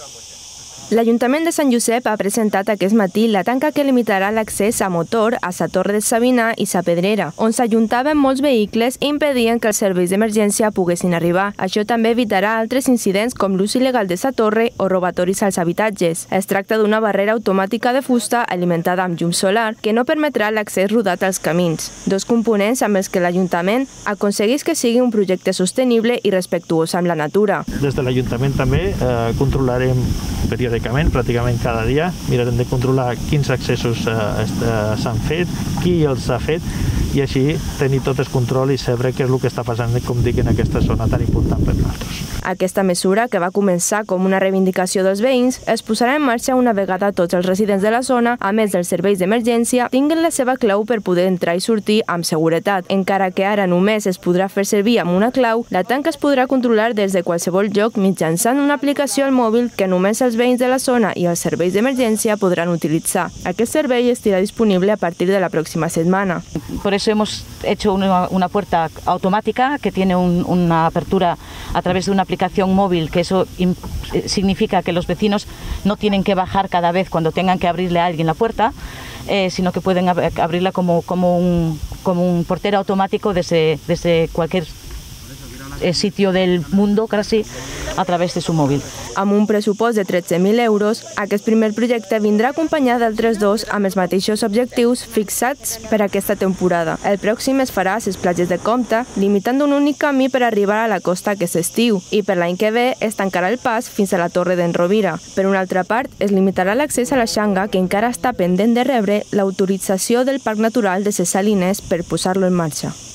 L'Ajuntament de Sant Josep ha presentat aquest matí la tanca que limitarà l'accés a motor a Sa Torre de Sabina i Sa Pedrera, on s'ajuntaven molts vehicles i impedien que els serveis d'emergència poguessin arribar. Això també evitarà altres incidents com l'ús il·legal de Sa Torre o robatoris als habitatges. Es tracta d'una barrera automàtica de fusta alimentada amb llum solar que no permetrà l'accés rodat als camins. Dos components amb els que l'Ajuntament aconsegueix que sigui un projecte sostenible i respectuós amb la natura. Des de l'Ajuntament també controlarem periòdicament, pràcticament cada dia, mirarem de controlar quins accessos s'han fet, qui els ha fet, i així tenir tot el control i saber què és el que està passant, com dic, en aquesta zona tan important per nosaltres. Aquesta mesura, que va començar com una reivindicació dels veïns, es posarà en marxa una vegada tots els residents de la zona, a més dels serveis d'emergència, tinguin la seva clau per poder entrar i sortir amb seguretat. Encara que ara només es podrà fer servir amb una clau, la tanca es podrà controlar des de qualsevol lloc mitjançant una aplicació al mòbil que només els veïns de la zona i els serveis d'emergència podran utilitzar. Aquest servei estarà disponible a partir de la pròxima setmana. Por eso hemos hecho una puerta automática que tiene una apertura a través de una aplicación móvil, que eso significa que los vecinos no tienen que bajar cada vez cuando tengan que abrirle a alguien la puerta, sino que pueden abrirla como un portero automático desde cualquier sitio del mundo, casi, a través de su mòbil. Amb un pressupost de 13.000 euros, aquest primer projecte vindrà acompanyat d'altres dos amb els mateixos objectius fixats per aquesta temporada. El pròxim es farà a les platges de Comte, limitant un únic camí per arribar a la costa aquest estiu, i per l'any que ve es tancarà el pas fins a la Torre d'en Rovira. Per una altra part, es limitarà l'accés a la Xanga, que encara està pendent de rebre l'autorització del Parc Natural de ses Salines per posar-lo en marxa.